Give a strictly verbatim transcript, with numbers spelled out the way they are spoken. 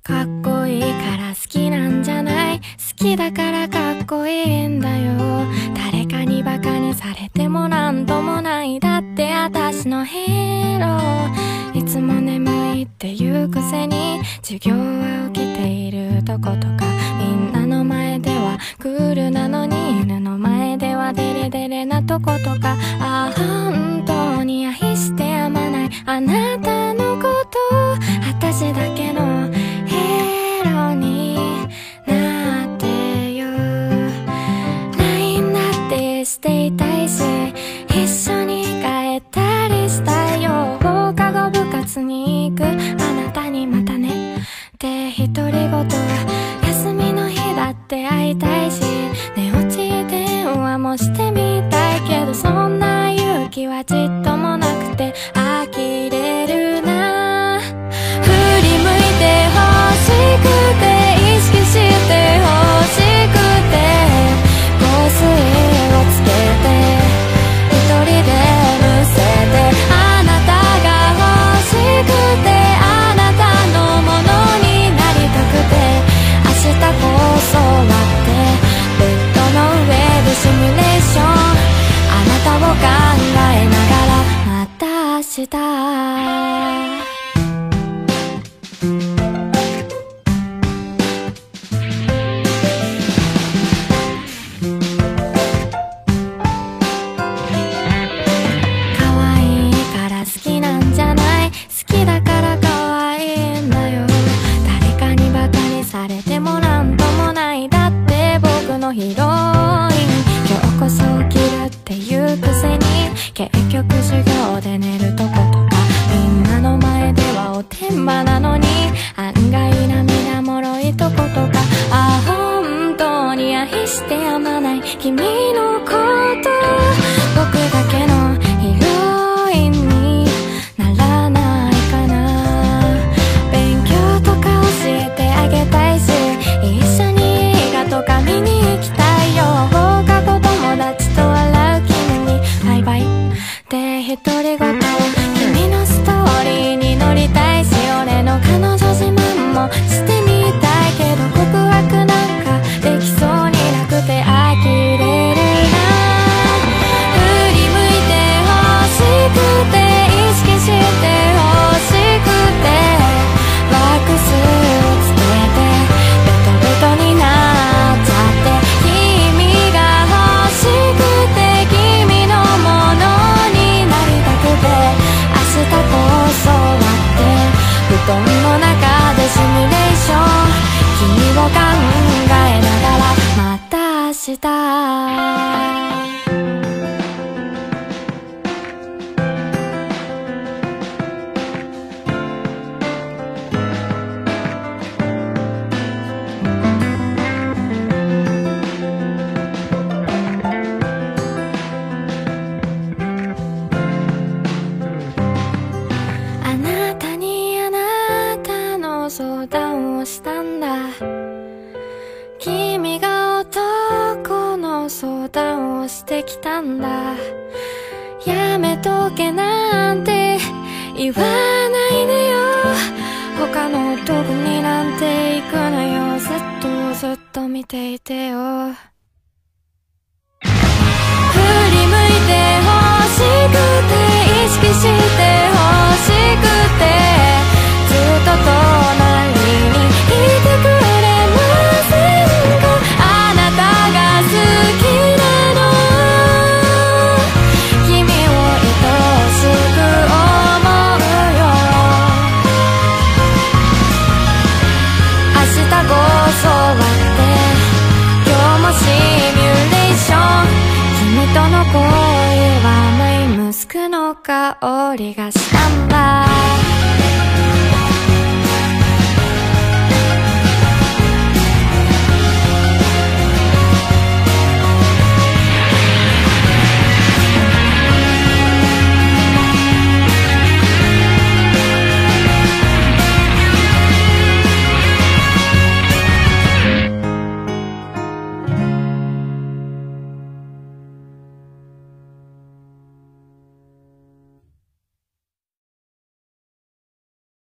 かっこいいから好きなんじゃない、好きだからかっこいいんだよ。誰かにバカにされてもなんともない、だって私のヒーロー。いつも眠いっていうくせに授業は起きているとことか、みんなの前ではクールなのに犬の前ではデレデレなとことか。ああ本当に愛してやまないあなたのこと、私だけのヒーローになってよ。 ライン だってしていたいし、一緒に帰ったりしたいよ。放課後部活に行くあなたにまたねって独り言。休みの日だって会いたいし、寝落ち電話もしてみたいけど、そんな勇気はちっともなくて呆れるな。振り向いて欲しくて、意識して欲しくて、香水をつけて一人でむせて、あなたが欲しくて、あなたのものになりたくて、明日こそはってベッドの上でシミュレーション、あなたを考えながらまた明日。ヒロイン、今日こそ起きるっていうくせに結局授業で寝るとことか、みんなの前ではおてんばなのに案外涙もろいとことか。ああ本当に愛してやまない君のこと、僕だけのヒロインにならないかな。勉強とか教えてあげたいし、一緒に映画とか見に行きたいよ。放課後友達と笑う君にバイバイって独り言。君のストーリーに乗りたいし、俺の彼女自慢もしてみたいけど、告白なんかできそうになくて呆れるな。振り向いて欲しくて、意識して欲しくて、ワックスをつけてベトベトになっちゃって、君が欲しくて君のものになりたくて、明日こそはって布団の中でシミュレーション、君を考えながらまた明日。相談をしたんだ、君が男の相談をしてきたんだ。やめとけなんて言わないでよ、他の男になんて行くなよ、ずっとずっと見ていてよ。振り向いて欲しくて、意識して欲しくて、ずっと隣にいてくれませんか。あなたが好きなの、君を愛しく思うよ。明日こそはって今日もシミュレーション、君との恋はマイムスクの香りがしたんだ。